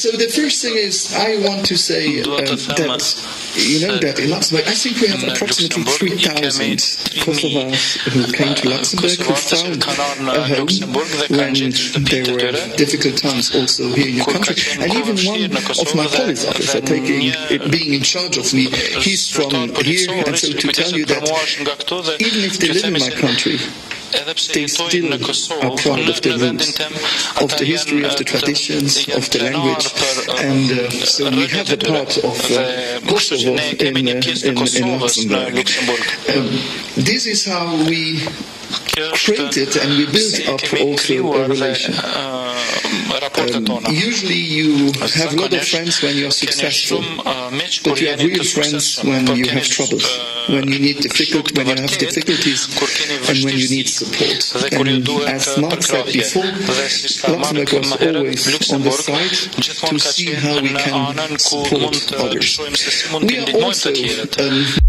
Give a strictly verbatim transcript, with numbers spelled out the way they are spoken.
So the first thing is, I want to say uh, that, you know, that in Luxembourg, I think we have approximately three thousand Kosovars who came to Luxembourg, who found a home when there were difficult times also here in your country. And even one of my police officers taking, being in charge of me, he's from here, and so to tell you that even if they live in my country, they still are proud of their roots, of the history, of the traditions, of the language, and uh, so we have a part of uh, Kosovo in, uh, in, in Luxembourg. Um, this is how we created and we built up also a relation. Um, usually you have a lot of friends when you are successful, but you have real friends when you have troubles, when you need difficult, when you have difficulties, and when you need support. And as Mark said before, Luxembourg was always on the side to see how we can support others. We are also um,